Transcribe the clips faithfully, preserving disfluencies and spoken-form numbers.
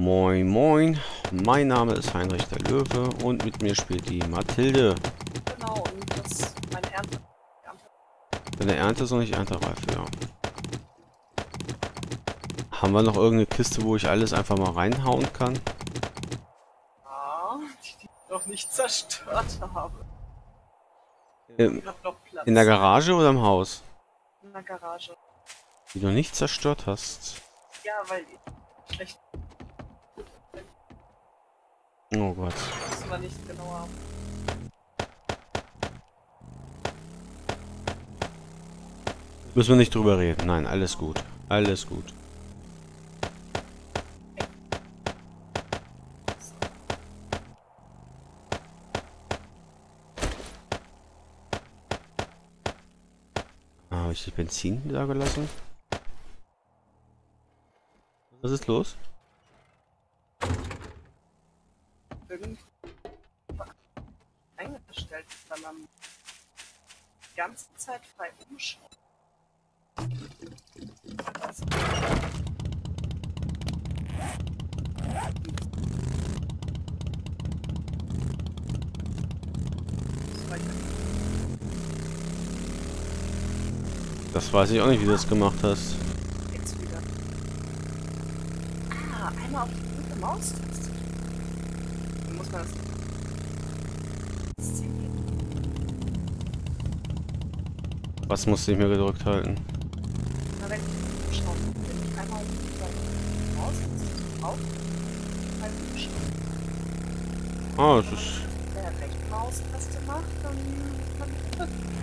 Moin Moin, mein Name ist Heinrich der Löwe und mit mir spielt die Mathilde. Genau, und das meine Ernte. Ernte. Deine Ernte ist noch nicht erntereif, ja. Haben wir noch irgendeine Kiste, wo ich alles einfach mal reinhauen kann? Ja, die ich noch nicht zerstört habe. Ähm, Die hat noch Platz. in der Garage oder im Haus? In der Garage. Die du nicht zerstört hast? Ja, weil die schlecht. Oh Gott. Müssen wir nicht genauer. Müssen wir nicht drüber reden. Nein, alles gut. Alles gut. Habe ich das Benzin da gelassen? Was ist los? Irgendwie eingestellt ist, weil man die ganze Zeit frei umschaut. Also, Das weiß ich auch nicht, wie du das gemacht hast. jetzt wieder. Ah, einmal auf die linke Maustaste. Dann muss man das ziehen. Was musste ich mir gedrückt halten? Na, wenn ich umschaue, wenn ich einmal auf die Maustaste drauf, halt umschauen. Ah, es ist... Wenn der rechte Maustaste macht, dann kann ich drücken.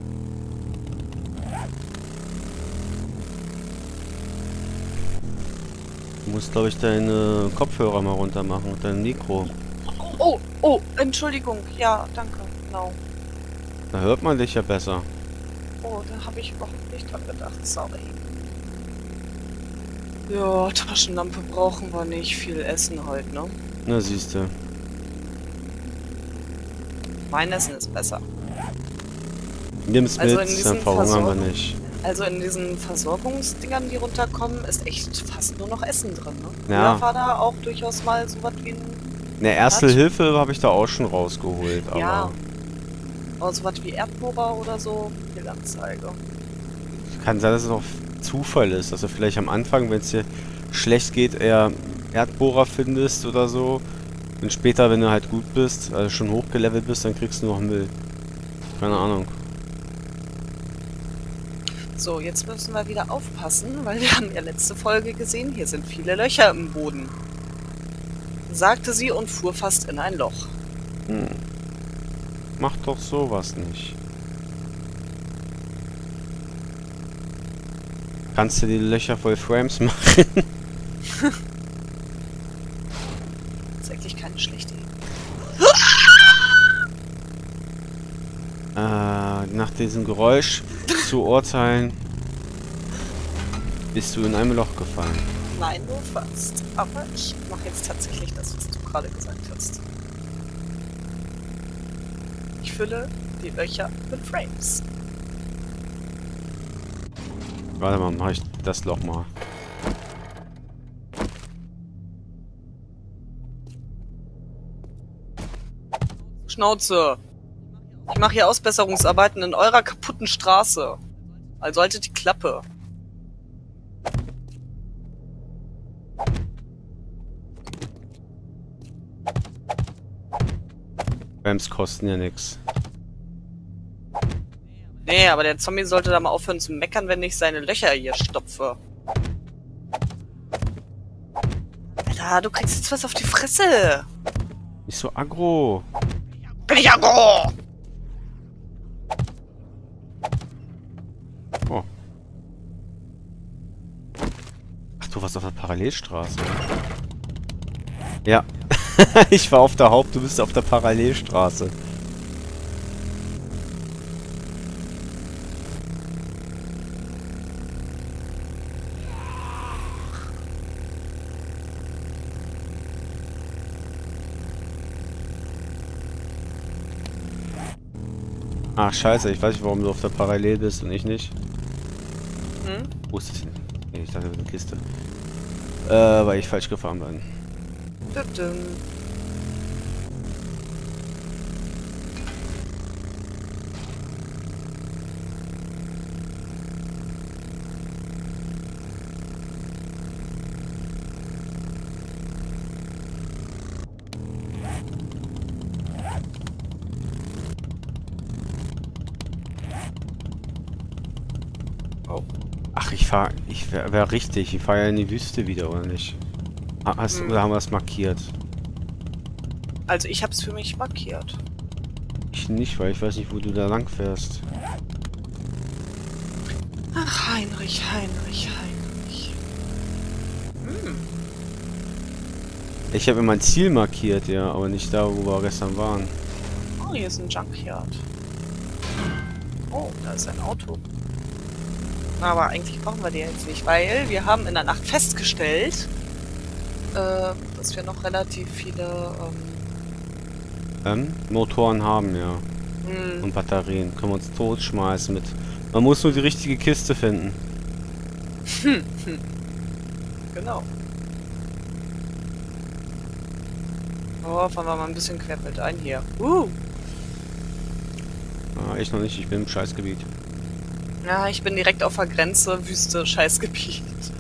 Du musst, glaube ich, deine Kopfhörer mal runter machen und dein Mikro. Oh, oh, Entschuldigung. Ja, danke. Genau. Da hört man dich ja besser. Oh, da habe ich überhaupt nicht dran gedacht. Sorry. Ja, Taschenlampe brauchen wir nicht. Viel Essen heute, ne? Na, siehst du. Mein Essen ist besser. Nimm's Also mit, in dann diesen verhungern wir Versorgung- nicht. Also in diesen Versorgungsdingern, die runterkommen, ist echt fast nur noch Essen drin, ne? Ja. Früher war da auch durchaus mal so was wie ein... Ne, Erste Hat- Hilfe habe ich da auch schon rausgeholt, aber... Ja. Aber so was wie Erdbohrer oder so, Fehlanzeige. Kann sein, dass es auch Zufall ist, dass du vielleicht am Anfang, wenn es dir schlecht geht, eher Erdbohrer findest oder so. Und später, wenn du halt gut bist, also schon hochgelevelt bist, dann kriegst du noch Müll. Keine Ahnung. So, jetzt müssen wir wieder aufpassen, weil wir haben ja letzte Folge gesehen, hier sind viele Löcher im Boden. Sagte sie und fuhr fast in ein Loch. Hm. Mach doch sowas nicht. Kannst du die Löcher voll Frames machen? Das ist eigentlich keine schlechte Idee. Äh, nach diesem Geräusch zu urteilen, bist du in einem Loch gefallen. Nein, nur fast. Aber ich mache jetzt tatsächlich das, was du gerade gesagt hast. Ich fülle die Löcher mit Frames. Warte mal, mach ich das Loch mal. Schnauze! Ich mache hier Ausbesserungsarbeiten in eurer kaputten Straße. Also haltet die Klappe. Frames kosten ja nix. Nee, aber der Zombie sollte da mal aufhören zu meckern, wenn ich seine Löcher hier stopfe. Alter, du kriegst jetzt was auf die Fresse. Nicht so aggro. Bin ich aggro! Oh. Ach, du warst auf der Parallelstraße. Ja. Ich war auf der Haupt, du bist auf der Parallelstraße. Ach, scheiße, ich weiß nicht, warum du auf der Parallel bist und ich nicht. Hm? Wo ist das denn? Nee, ich dachte, das ist eine Kiste. Äh, weil ich falsch gefahren bin. Dü-düm. Oh. Ach, ich fahr... Ich wäre wär richtig. Ich fahre ja in die Wüste wieder, oder nicht? Ha- Hast, Hm. Oder haben wir es markiert? Also ich hab's für mich markiert. Ich nicht, weil ich weiß nicht, wo du da lang fährst. Ach, Heinrich, Heinrich, Heinrich. Hm. Ich habe mein Ziel markiert, ja, aber nicht da, wo wir gestern waren. Oh, hier ist ein Junkyard. Oh, da ist ein Auto. Aber eigentlich brauchen wir die jetzt nicht, weil wir haben in der Nacht festgestellt, äh, dass wir noch relativ viele ähm, Ähm, Motoren haben, ja. hm, Und Batterien. Können wir uns totschmeißen mit. Man muss nur die richtige Kiste finden. genau. Oh, fahren wir mal ein bisschen querfeldein hier. Uh. Ah, ich noch nicht, ich bin im Scheißgebiet. Ja, ich bin direkt auf der Grenze, Wüste, Scheißgebiet.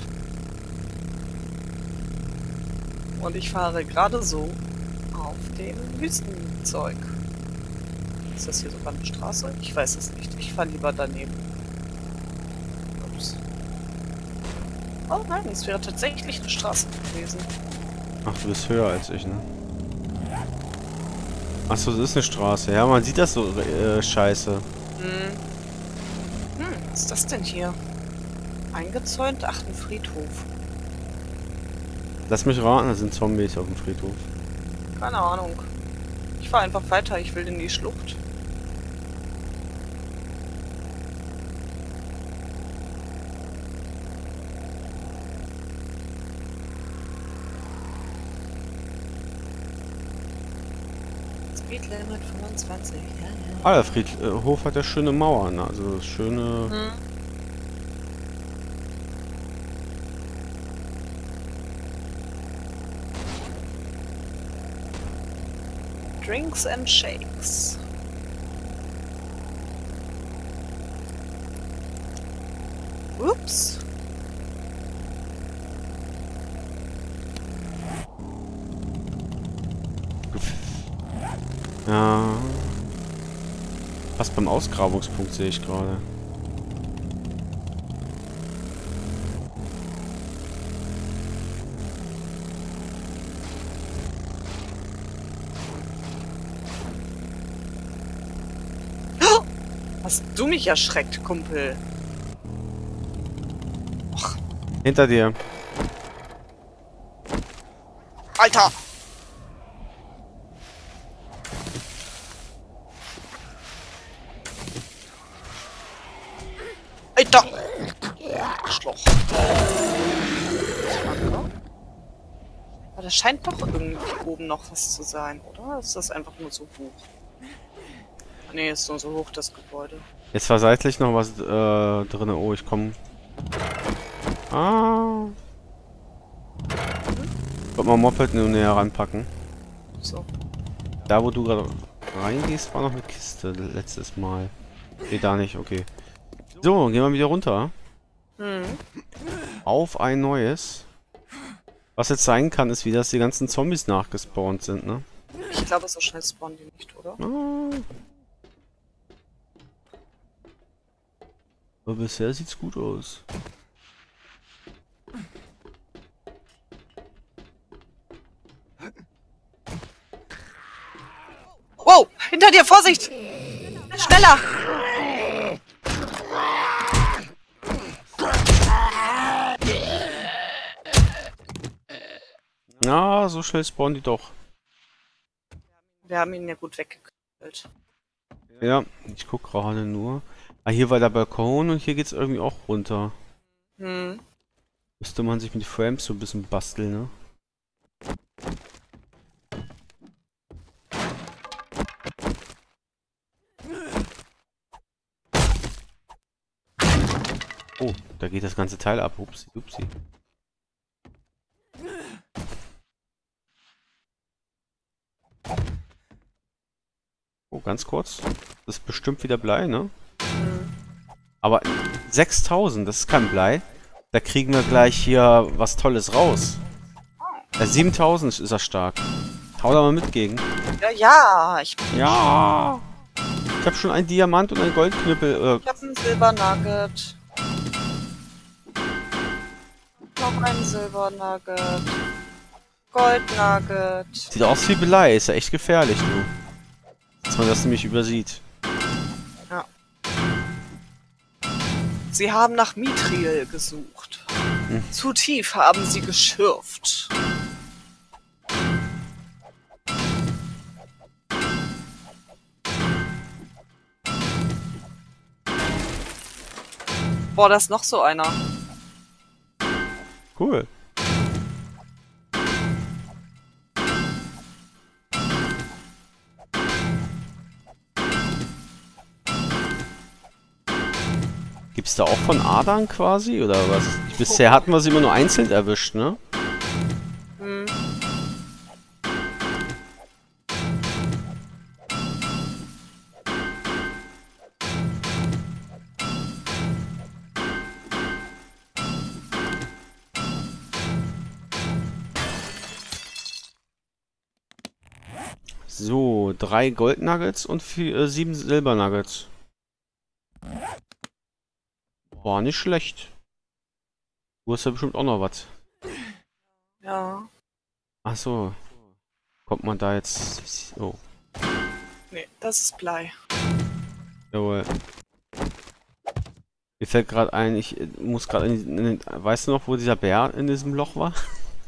Und ich fahre gerade so auf dem Wüstenzeug. Ist das hier sogar eine Straße? Ich weiß es nicht. Ich fahre lieber daneben. Ups. Oh nein, es wäre tatsächlich eine Straße gewesen. Ach, du bist höher als ich, ne? Achso, das ist eine Straße. Ja, man sieht das so äh, scheiße. Hm. Hm, was ist das denn hier? Eingezäunt? Ach, ein Friedhof. Lass mich raten, da sind Zombies auf dem Friedhof. Keine Ahnung. Ich fahre einfach weiter, ich will in die Schlucht. Speedlimit fünfundzwanzig, ja, ja. Ah, der Friedhof hat ja schöne Mauern, also schöne... Hm. Drinks and Shakes. Ups. Ja... Fast beim Ausgrabungspunkt sehe ich gerade. Hast du mich erschreckt, Kumpel? Och, Hinter dir. Alter! Alter! Arschloch. Aber da scheint doch irgendwie oben noch was zu sein, oder? Ist das einfach nur so hoch? Nee, ist nur so hoch, das Gebäude. Jetzt war seitlich noch was äh, drin. Oh, ich komme. Ah. Wollte mal Moped nur näher ranpacken. So. Da, wo du gerade reingehst, war noch eine Kiste letztes Mal. Nee, da nicht, okay. So, gehen wir wieder runter. Hm. Auf ein neues. Was jetzt sein kann, ist, wie dass die ganzen Zombies nachgespawnt sind, ne? Ich glaube, so schnell spawnen die nicht, oder? Ah. Aber bisher sieht's gut aus. Wow! Hinter dir, Vorsicht! Schneller! Ja, so schnell spawnen die doch. Wir haben ihn ja gut weggeknallt. Ja, ich guck gerade nur. Ah, hier war der Balkon und hier geht's irgendwie auch runter. Hm. Müsste man sich mit Frames so ein bisschen basteln, ne? Oh, da geht das ganze Teil ab. Upsi, upsi. ganz kurz. Das ist bestimmt wieder Blei, ne? Hm. Aber sechstausend, das ist kein Blei. Da kriegen wir gleich hier was Tolles raus. Äh, siebentausend ist er stark. Hau da mal mit gegen. Ja, ja, ich, Ja! Ich habe schon einen Diamant und einen Goldknüppel. Äh, ich hab einen Silbernugget. Noch einen Silbernugget. Goldnugget. sieht aus wie Blei, ist ja echt gefährlich, du. Dass man das nämlich übersieht. Ja. Sie haben nach Mithril gesucht. Hm. Zu tief haben sie geschürft. Boah, da ist noch so einer. Cool. Gibt's da auch von Adern quasi, oder was? Bisher hatten wir sie immer nur einzeln erwischt, ne? Hm. So, drei Goldnuggets und vier, äh, sieben Silbernuggets. War nicht schlecht. Du hast ja bestimmt auch noch was. Ja. Ach so. Kommt man da jetzt... Oh. Nee, das ist Blei. Jawohl. Mir fällt gerade ein, ich äh, muss gerade in, in, weißt du noch, wo dieser Bär in diesem Loch war?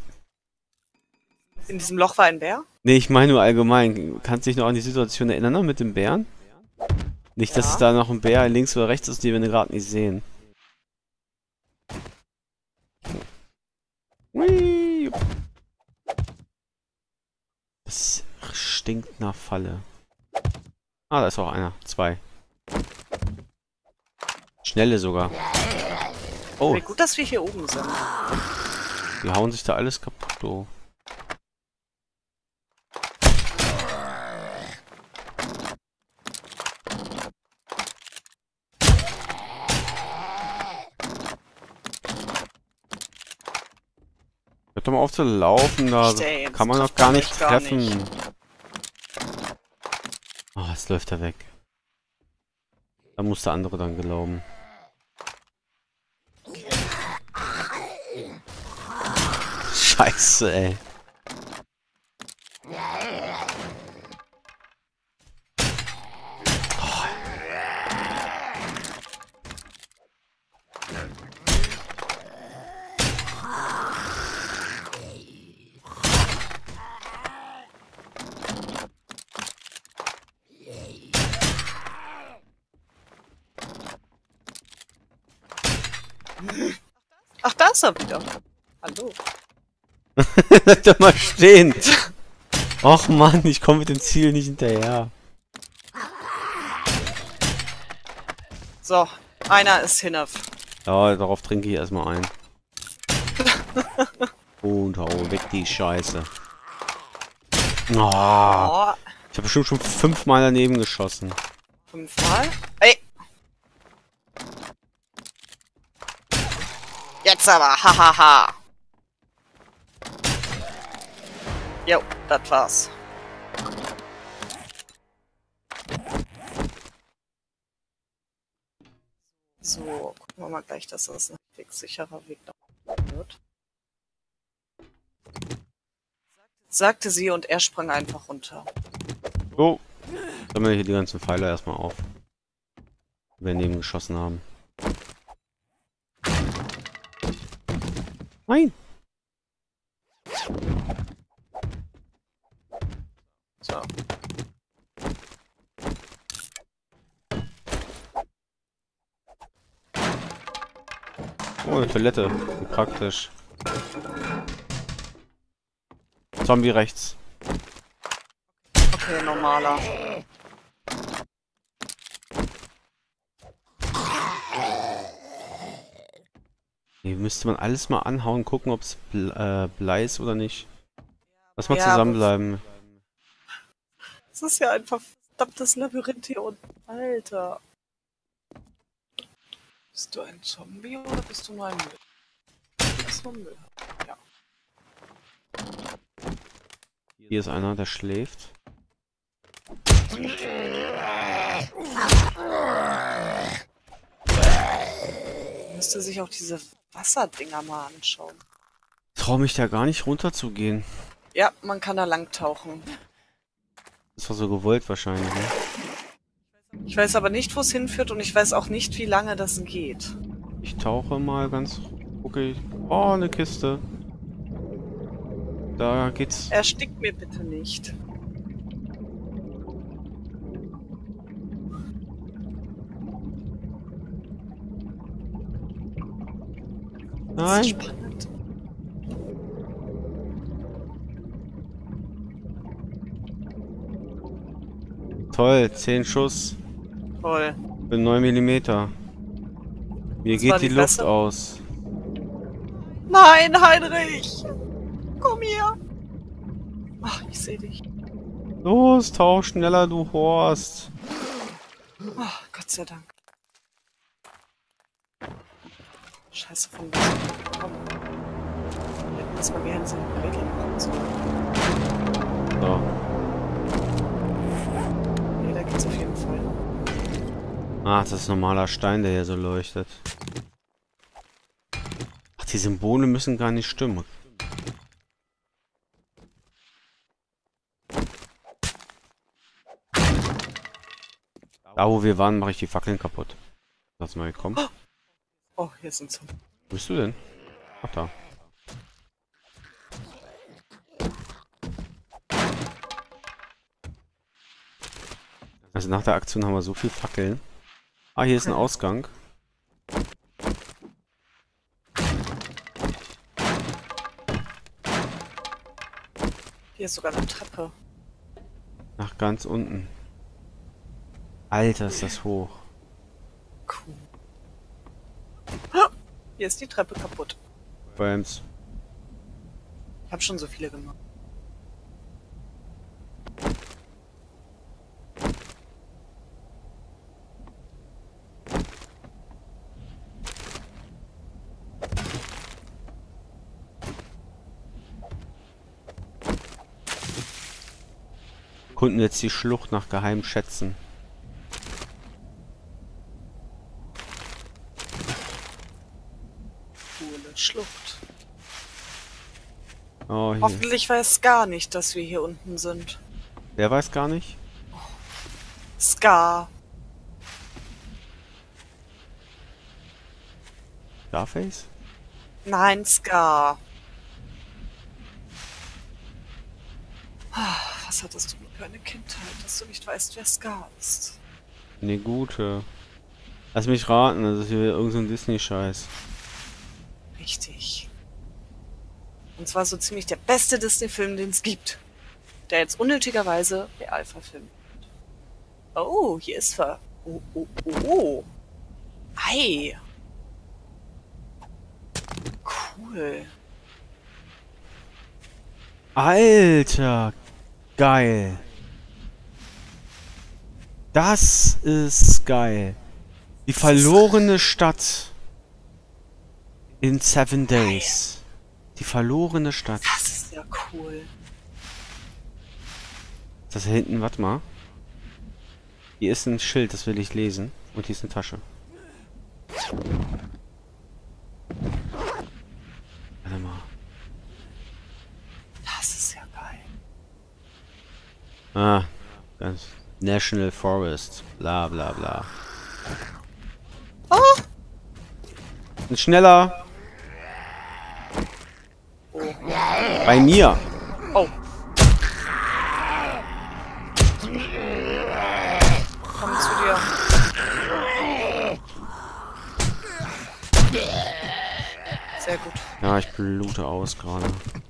In diesem Loch war ein Bär? Nee, ich meine nur allgemein. Kannst du dich noch an die Situation erinnern, ne, mit dem Bären? Nicht, dass Ja. es da noch ein Bär links oder rechts ist, die wir gerade nicht sehen. Hui. Das stinkt nach Falle. Ah, da ist auch einer. Zwei. Schnelle sogar. Oh, Wie gut, dass wir hier oben sind. die hauen sich da alles kaputt, oh. Hört doch mal auf zu laufen, da Steh, jetzt kann man doch trifft gar er nicht mich gar treffen. nicht. Oh, jetzt läuft er weg. Da muss der andere dann glauben. Scheiße, ey. Ach, da ist er wieder. Hallo. Bleib doch mal stehen. Och Mann, ich komme mit dem Ziel nicht hinterher. So, einer ist hinab. Ja, darauf trinke ich erstmal ein. Und hau weg die Scheiße. Oh, Oh, ich habe bestimmt schon fünfmal daneben geschossen. fünfmal. Ey! Jetzt aber, hahaha. Jo, das war's. So, gucken wir mal gleich, dass das ein halbwegs sicherer Weg nach oben wird. Sagte sie und er sprang einfach runter. So, sammeln wir hier die ganzen Pfeile erstmal auf. Die wir daneben geschossen haben. Nein! So. Oh, eine Toilette. Wie praktisch. Zombie rechts. Okay, normaler. Hier müsste man alles mal anhauen, gucken, ob es Ble äh, Blei ist oder nicht. Lass mal Ja, zusammenbleiben. Es ist ja einfach verdammtes Labyrinth hier unten. Alter. Bist du ein Zombie oder bist du nur ein Müll? Du bist nur Müll. Ja. Hier ist einer, der schläft. Müsste sich auch diese Wasserdinger mal anschauen. Ich traue mich da gar nicht runter zu gehen. Ja, man kann da lang tauchen. Das war so gewollt wahrscheinlich, ne? Ich weiß aber nicht, wo es hinführt und ich weiß auch nicht, wie lange das geht. Ich tauche mal ganz... Okay. Oh, eine Kiste. Da geht's... Erstickt mir bitte nicht. Das ist Nein! spannend. Toll, zehn Schuss Toll. für neun Millimeter. Mir Das war geht die die Luft Klasse? aus. Nein, Heinrich! Komm hier! Ach, ich sehe dich. Los, tauch schneller, du Horst. Ach, Gott sei Dank. Scheiße von Wasser. Komm. Wir hätten das mal gerne so eine Regel machen sollen. So. Nee, da geht's auf jeden Fall. Ach, das ist normaler Stein, der hier so leuchtet. Ach, die Symbole müssen gar nicht stimmen. Da, wo wir waren, mache ich die Fackeln kaputt. Lass mal kommen. Oh, hier sind sie. Wo bist du denn? Ach, da. Also nach der Aktion haben wir so viel Fackeln. Ah, hier ist ein Ausgang. Hier ist sogar eine Treppe. Nach ganz unten. Alter, ist das hoch. Cool. Ah, hier ist die Treppe kaputt. Bams. Ich habe schon so viele gemacht. Kunden jetzt die Schlucht nach geheimen Schätzen. Coole Schlucht. Oh, hier. Hoffentlich weiß gar nicht, dass wir hier unten sind. Der weiß gar nicht. Scar. Starface? Nein, Scar. Ah, was hattest du für eine Kindheit, dass du nicht weißt, wer Scar ist? Ne, gute. Lass mich raten, das ist hier irgend so ein Disney-Scheiß. Richtig. Und zwar so ziemlich der beste Disney-Film, den es gibt. Der jetzt unnötigerweise real verfilmt wird. Oh, hier ist er. Oh, oh, oh, oh. Ei. Cool. Alter, geil. Das ist geil. Die verlorene Stadt in Seven Days. Die verlorene Stadt. Das ist ja cool. Ist das hier hinten? Warte mal. Hier ist ein Schild, das will ich lesen. Und hier ist eine Tasche. Warte mal. Das ist ja geil. Ah, ganz National Forest. Bla bla bla. Oh! Und schneller! Oh. Bei mir! Oh. Komm zu dir. Sehr gut. Ja, ich blute aus gerade.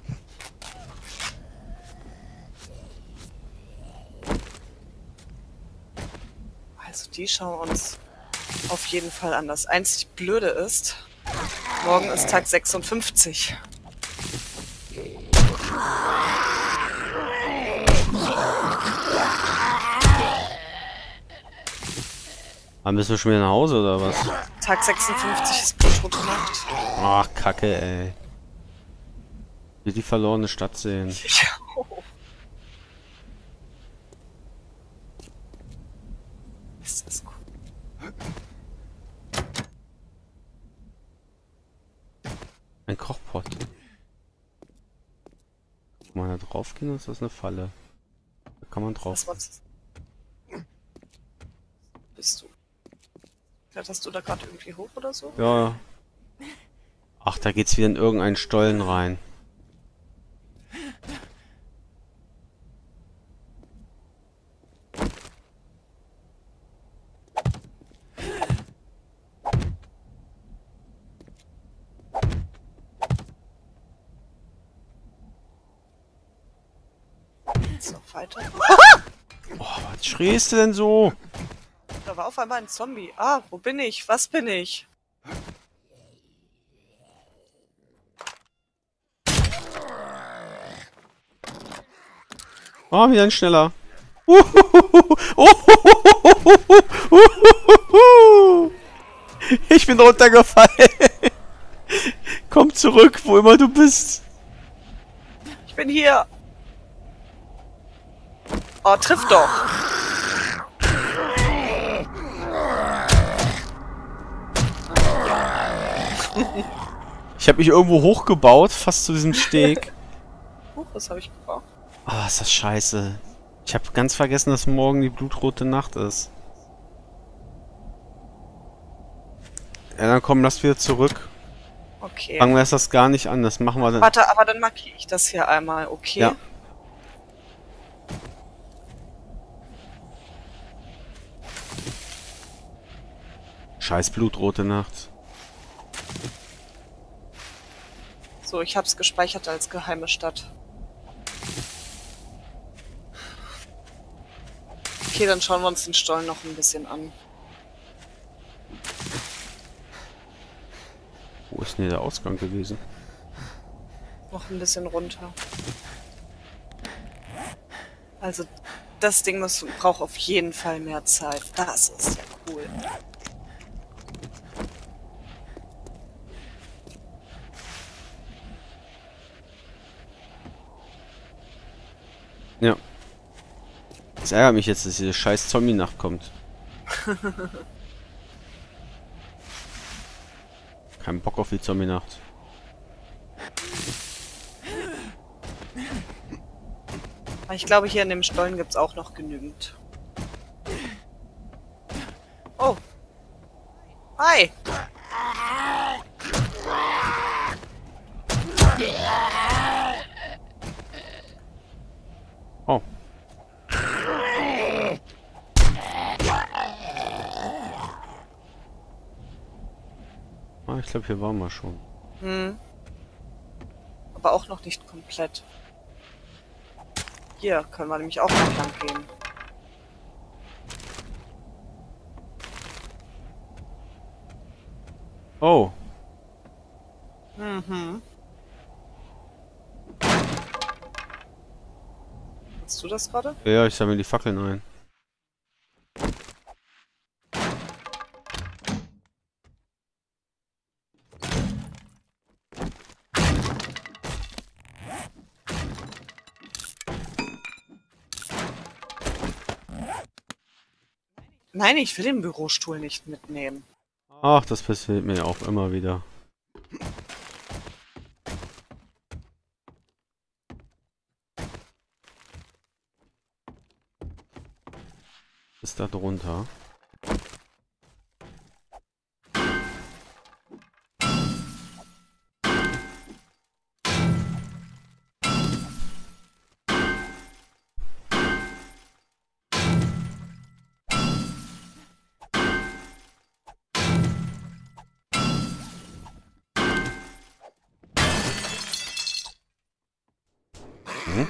Also die schauen uns auf jeden Fall an. Das einzig Blöde ist, morgen ist Tag sechsundfünfzig. Ah, müssen wir schon wieder nach Hause, oder was? Tag sechsundfünfzig ist Blutrote Nacht. Ach, Kacke, ey. Wir die verlorene Stadt sehen. Ja. Ist das cool. Ein Kochpott. Kann man da drauf gehen, oder ist das eine Falle? Da kann man drauf. Was war's? Bist du? Kletterst du da gerade irgendwie hoch oder so? Ja. Ach, da geht's wieder in irgendeinen Stollen rein. Jetzt noch weiter. Oh, was schreist du denn so? Da war auf einmal ein Zombie. Ah, wo bin ich? Was bin ich? Oh, wieder ein schneller. Ich bin runtergefallen. Komm zurück, wo immer du bist. Ich bin hier. Oh, triff doch. Ich habe mich irgendwo hochgebaut, fast zu diesem Steg. Huch, was habe ich gebraucht? Ah, oh, ist das scheiße. Ich habe ganz vergessen, dass morgen die blutrote Nacht ist. Ja, dann komm, lass wieder zurück. Okay. Fangen wir erst das gar nicht an, das machen wir dann. Warte, aber dann markiere ich das hier einmal, okay? Ja. Scheiß blutrote Nacht. So, ich hab's gespeichert als geheime Stadt. Okay, dann schauen wir uns den Stollen noch ein bisschen an. Wo ist denn hier der Ausgang gewesen? Noch ein bisschen runter. Also, das Ding muss, braucht auf jeden Fall mehr Zeit. Das ist ja cool. Ja. Das ärgert mich jetzt, dass diese scheiß Zombie-Nacht kommt. Kein Bock auf die Zombie-Nacht. Ich glaube, hier in dem Stollen gibt's auch noch genügend. Oh. Hi. Oh. Ah, ich glaube, hier waren wir schon. Hm. Aber auch noch nicht komplett. Hier können wir nämlich auch noch lang gehen. Oh. Mhm. Hast du das gerade? Ja, ich sammle die Fackeln ein. Nein, ich will den Bürostuhl nicht mitnehmen. Ach, das passiert mir auch immer wieder. Ist da drunter? Hm?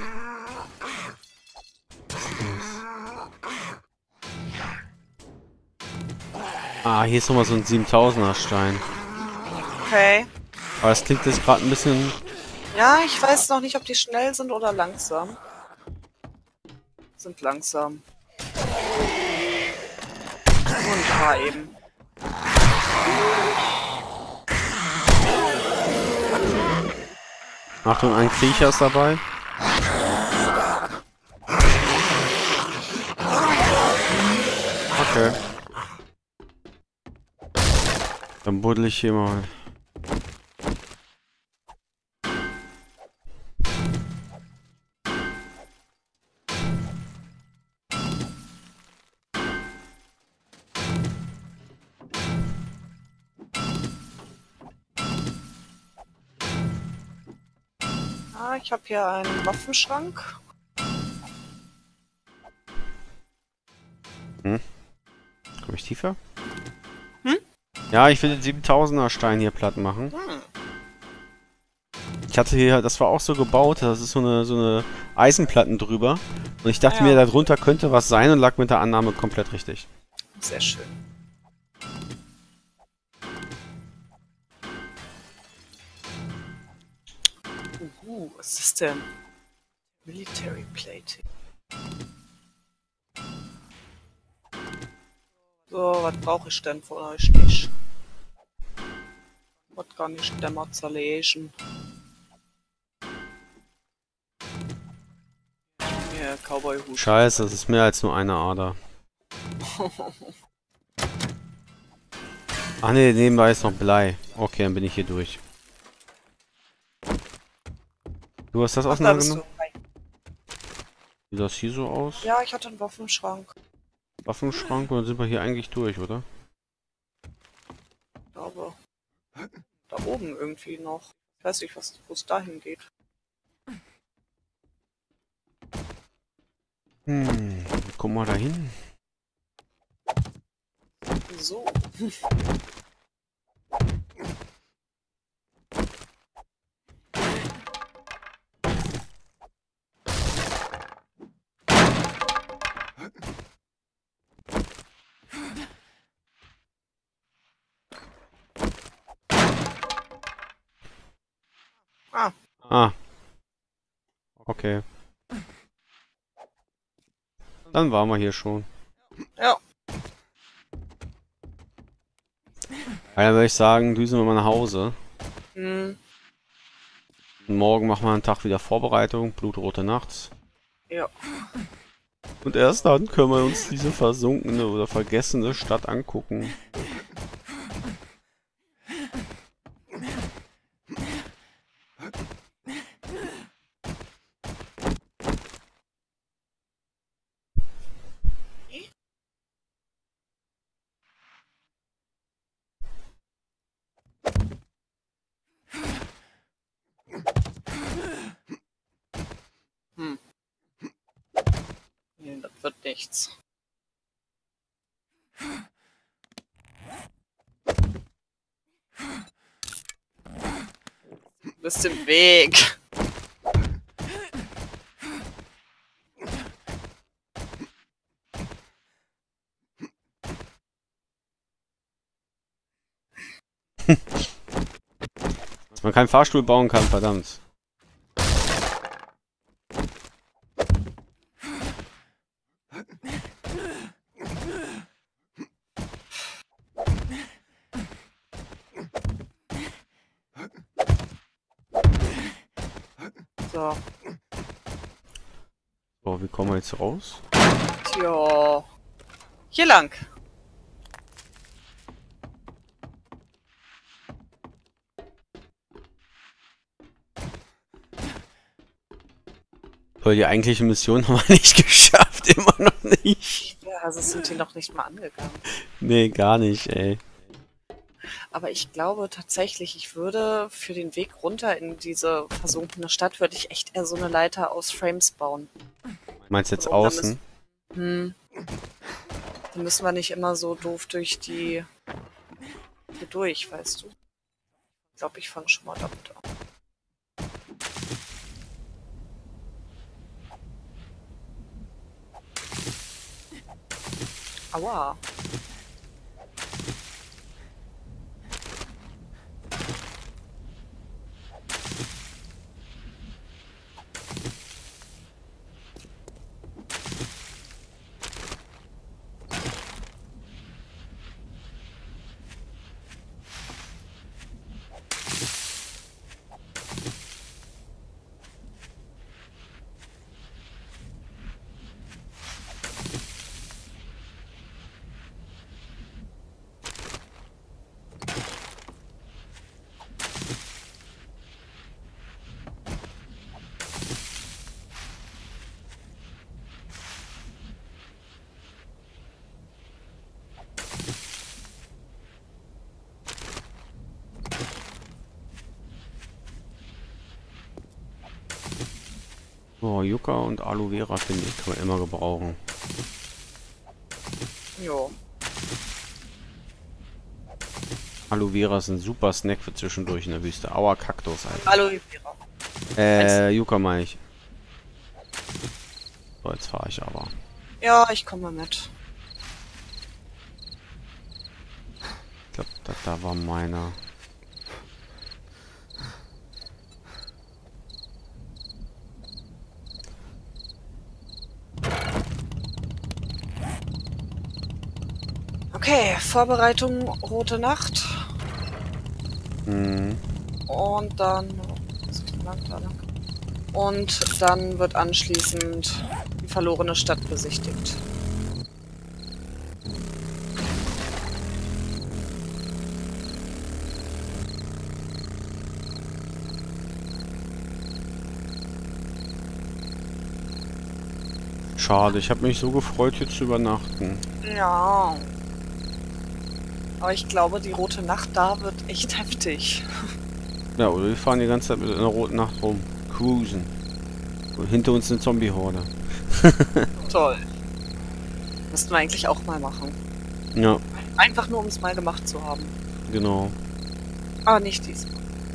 Ah, hier ist nochmal so ein siebentausender Stein. Okay. Aber das klingt jetzt gerade ein bisschen... Ja, ich weiß noch nicht, ob die schnell sind oder langsam. Sind langsam. Und war eben. Achtung, ein Kriecher ist dabei. Okay. Dann buddel ich hier mal. Ah, ich habe hier einen Waffenschrank. Hm? Komm ich tiefer? Hm? Ja, ich will den siebentausender Stein hier platt machen. Hm. Ich hatte hier, das war auch so gebaut, das ist so eine, so eine Eisenplatten drüber. Und ich dachte Ah, ja. mir, darunter könnte was sein und lag mit der Annahme komplett richtig. Sehr schön. Uh, was ist denn? Military Plating. So, was brauche ich denn von euch nicht? Was kann ich denn mal zerlegen? Ja, Cowboy-Hut. Scheiße, das ist mehr als nur eine Ader. Ach ne, nebenbei ist noch Blei. Okay, dann bin ich hier durch. Du hast das Ach, da bist auseinandergenommen? du. Hi. Sieht das hier so aus? Ja, ich hatte einen Waffenschrank. Waffenschrank, und dann sind wir hier eigentlich durch, oder? Ich glaube, da oben irgendwie noch. Ich weiß nicht, was, wo es dahin geht. Hm, guck mal da hin. So. Ah, Ah. Okay. Dann waren wir hier schon. ja. Dann würde ich sagen, düsen wir mal nach Hause. Hm, Und morgen machen wir einen Tag wieder Vorbereitung, blutrote Nacht. ja. Und erst dann können wir uns diese versunkene oder vergessene Stadt angucken. Hm. Nee, das wird nichts. Du bist im Weg. Dass man keinen Fahrstuhl bauen kann, verdammt. So. So, wie kommen wir jetzt raus? Tja. Hier lang. Toll, die eigentliche Mission haben wir nicht geschafft, immer noch nicht. Ja, also sind die noch nicht mal angegangen. Nee, gar nicht, ey. Aber ich glaube tatsächlich, ich würde für den Weg runter in diese versunkene Stadt, würde ich echt eher so eine Leiter aus Frames bauen. Meinst du jetzt So, dann außen? Hm. Dann müssen wir nicht immer so doof durch die... hier durch, weißt du? Ich glaube, ich fange schon mal damit an. Aua. Oh, Yucca und Aloe Vera, finde ich, kann man immer gebrauchen. Jo. Aloe Vera ist ein super Snack für zwischendurch in der Wüste. Aua, Kaktus, Alter. Aloe Vera. Äh, Yucca meine ich. So, jetzt fahre ich aber. Ja, ich komme mit. Ich glaube, da, da war meiner. Okay, Vorbereitung Rote Nacht. Hm. Und dann... Was ist denn lang, da lang? Und dann wird anschließend die verlorene Stadt besichtigt. Schade, ich habe mich so gefreut, hier zu übernachten. Ja. Aber ich glaube, die Rote Nacht da wird echt heftig. Ja, oder wir fahren die ganze Zeit mit einer roten Nacht rum. Cruisen. Und hinter uns eine Zombie-Horde. Toll. Müssten wir eigentlich auch mal machen. Ja, Einfach nur, um es mal gemacht zu haben. genau. Aber nicht diesmal.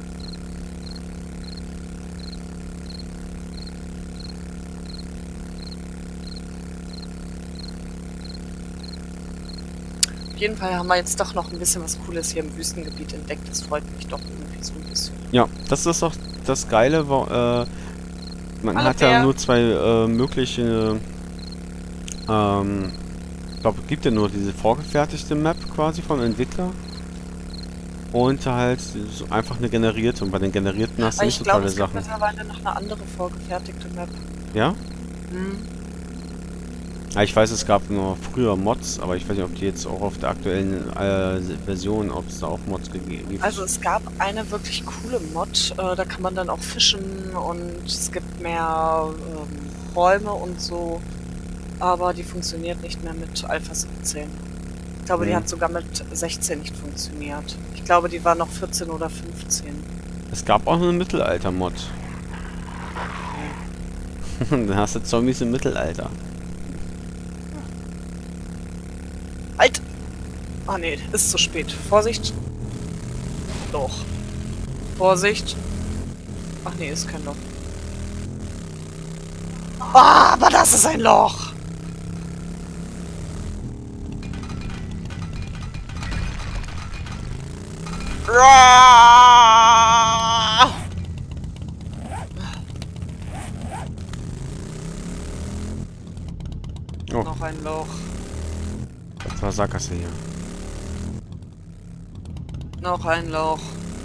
Auf jeden Fall haben wir jetzt doch noch ein bisschen was Cooles hier im Wüstengebiet entdeckt. Das freut mich doch irgendwie so ein bisschen. Ja, das ist auch das Geile. Wo, äh, man Hallo, hat ja Bär. nur zwei äh, mögliche... Ähm, ich glaube, es gibt ja nur diese vorgefertigte Map quasi vom Entwickler. Und halt so einfach eine generierte. Und bei den generierten hast du Aber nicht ich so glaube, tolle es gibt Sachen. mittlerweile noch eine andere vorgefertigte Map. Ja? Hm. Ja, ich weiß, es gab nur früher Mods, aber ich weiß nicht, ob die jetzt auch auf der aktuellen äh, Version, ob es da auch Mods gegeben gibt. Also es gab eine wirklich coole Mod, äh, da kann man dann auch fischen und es gibt mehr ähm, Räume und so, aber die funktioniert nicht mehr mit Alpha siebzehn. Ich glaube, die Mhm. hat sogar mit sechzehn nicht funktioniert. Ich glaube, die war noch vierzehn oder fünfzehn. Es gab auch eine Mittelalter-Mod. Dann hast du Zombies im Mittelalter. Halt! Ah nee, ist zu spät. Vorsicht! Doch. Vorsicht! Ach nee, ist kein Loch. Ah, aber das ist ein Loch! Ah! Oh, Noch ein Loch. das war Sackgasse hier. Noch ein Loch.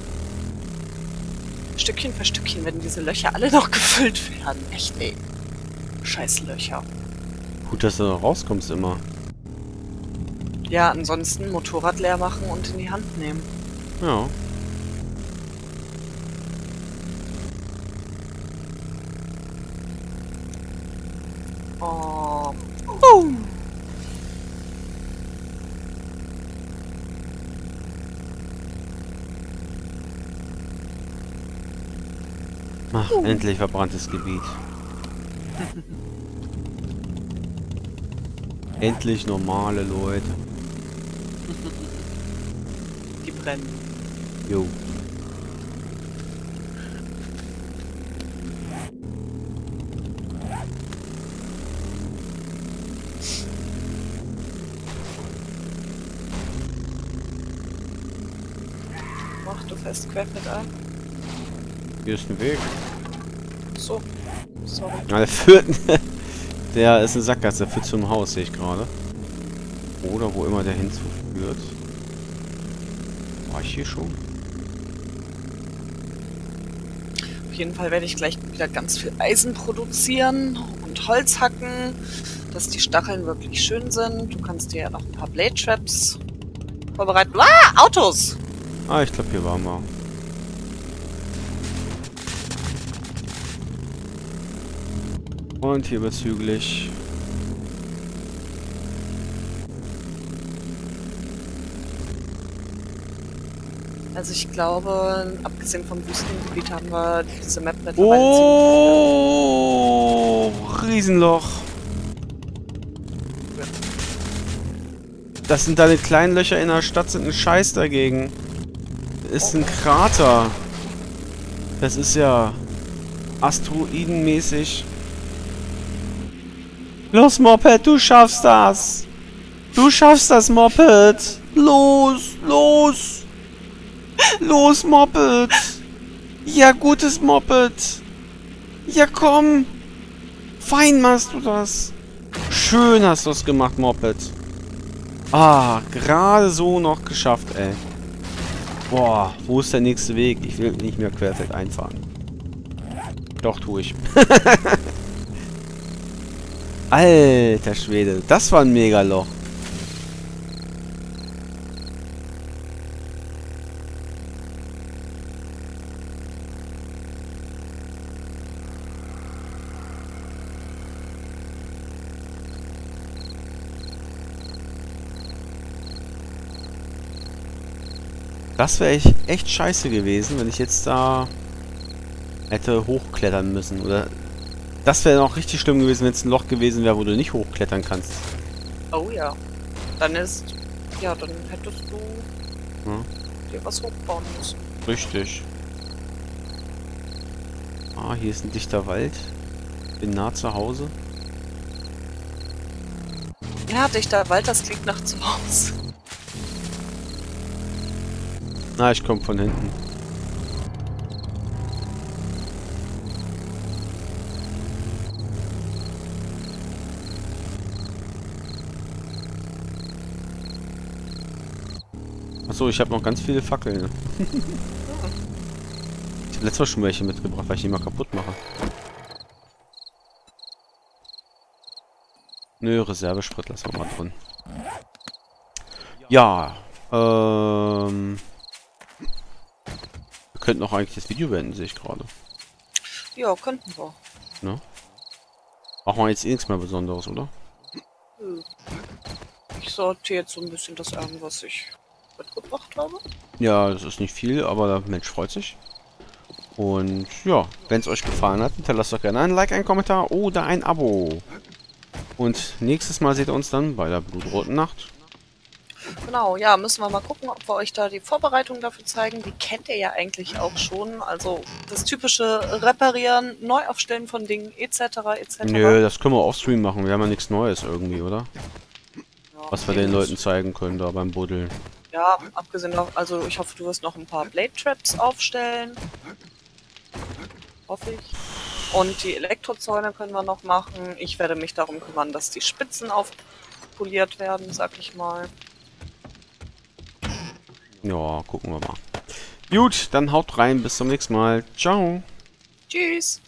Stückchen für Stückchen werden diese Löcher alle noch gefüllt werden. Echt, ey. Scheiß Löcher. Gut, dass du da rauskommst immer. Ja, ansonsten Motorrad leer machen und in die Hand nehmen. Ja. Oh. Uh. Ach, Uh. endlich verbranntes Gebiet. Endlich normale Leute. Die brennen. Jo. Ach, du fährst querfeld ein. Hier ist ein Weg. So. Sorry. Ja, der führt... Der ist eine Sackgasse, der führt zum Haus, sehe ich gerade. Oder wo immer der hinzuführt. War ich hier schon? Auf jeden Fall werde ich gleich wieder ganz viel Eisen produzieren und Holz hacken, dass die Stacheln wirklich schön sind. Du kannst dir ja noch ein paar Blade Traps vorbereiten. Ah, Autos! Ah, ich glaube, hier waren wir. Und hier bezüglich... Also ich glaube, abgesehen vom Wüstengebiet haben wir diese Map mittlerweile Oh, Riesenloch. Das sind deine kleinen Löcher in der Stadt, sind ein Scheiß dagegen. Das ist ein Krater. Das ist ja asteroidenmäßig. Los, Moped, du schaffst das. Du schaffst das, Moped. Los, los. Los, Moped. Ja, gutes Moped. Ja, komm. Fein machst du das. Schön hast du es gemacht, Moped. Ah, gerade so noch geschafft, ey. Boah, wo ist der nächste Weg? Ich will nicht mehr querfeld einfahren. Doch, tue ich. Alter Schwede, das war ein Megaloch. Das wäre echt, echt scheiße gewesen, wenn ich jetzt da hätte hochklettern müssen. Oder das wäre noch richtig schlimm gewesen, wenn es ein Loch gewesen wäre, wo du nicht hochklettern kannst. Oh ja. Dann ist... Ja, dann hättest du Hm? dir was hochbauen müssen. Richtig. Ah, hier ist ein dichter Wald. Bin nah zu Hause. Ja, dichter Wald, das klingt nach zu Hause. Na, ich komme von hinten. Achso, ich habe noch ganz viele Fackeln. Ich habe letztes Mal schon welche mitgebracht, weil ich die mal kaputt mache. Nö, Reservesprit lassen wir mal drin. Ja, ähm... wir könnten auch eigentlich das Video beenden, sehe ich gerade. Ja, könnten wir. Ne? Machen wir jetzt eh nichts mehr Besonderes, oder? Hm. Ich sortiere jetzt so ein bisschen das an, was ich mitgebracht habe. Ja, das ist nicht viel, aber der Mensch freut sich. Und ja, wenn es euch gefallen hat, hinterlasst doch gerne ein Like, einen Kommentar oder ein Abo. Und nächstes Mal seht ihr uns dann bei der blutroten Nacht. Genau, ja, müssen wir mal gucken, ob wir euch da die Vorbereitung dafür zeigen. Die kennt ihr ja eigentlich auch schon. Also das typische Reparieren, Neuaufstellen von Dingen et cetera et cetera. Nö, das können wir offstream machen. Wir haben ja nichts Neues irgendwie, oder? Ja, Was wir den Leuten zeigen können da beim Buddeln. Ja, abgesehen noch, also ich hoffe, du wirst noch ein paar Blade Traps aufstellen. Hoffe ich. Und die Elektrozäune können wir noch machen. Ich werde mich darum kümmern, dass die Spitzen aufpoliert werden, sag ich mal. Ja, gucken wir mal. Gut, dann haut rein. Bis zum nächsten Mal. Ciao. Tschüss.